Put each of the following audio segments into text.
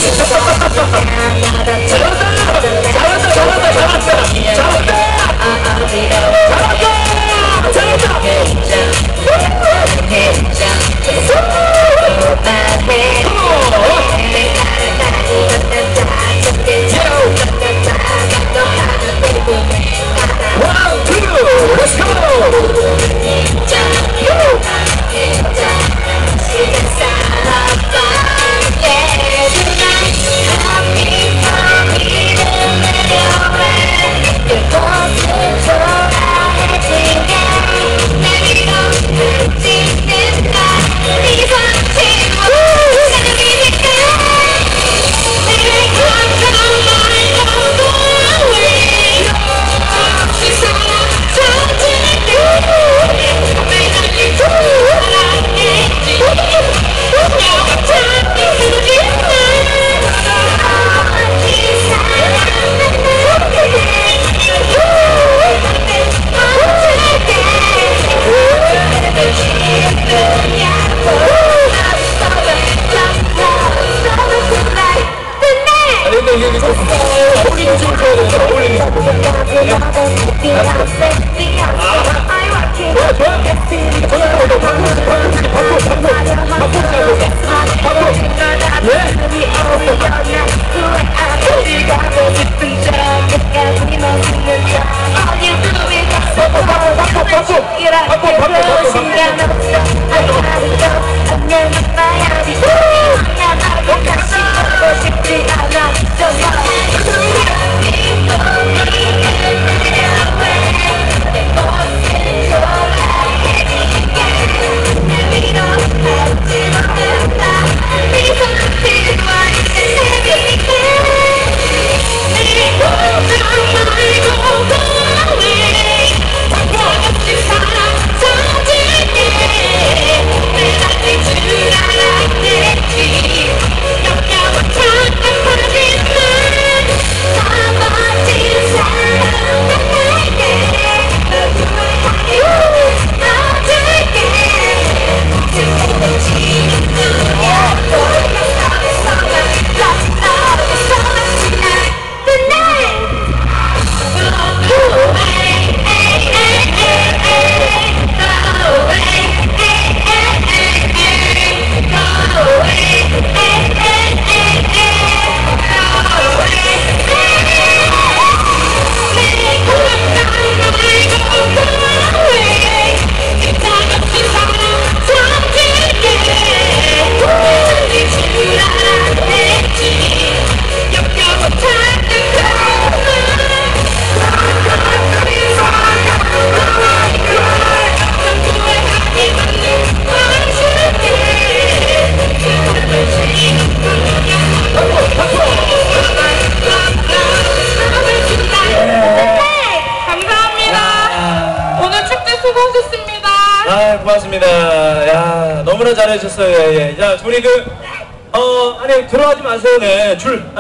고맙습니다. 야, 너무나 잘해주셨어요. 예. 자, 우리 아니, 들어가지 마세요. 네.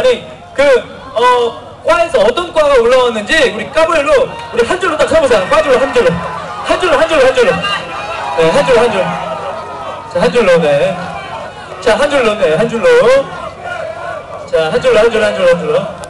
과에서 어떤 과가 올라왔는지, 우리 까불로, 우리 한 줄로 딱 쳐보세요. 과줄로 한 줄로. 한 줄로. 네, 한 줄. 자, 한 줄로, 네. 자, 한 줄로, 네, 한 줄로. 자, 한 줄로.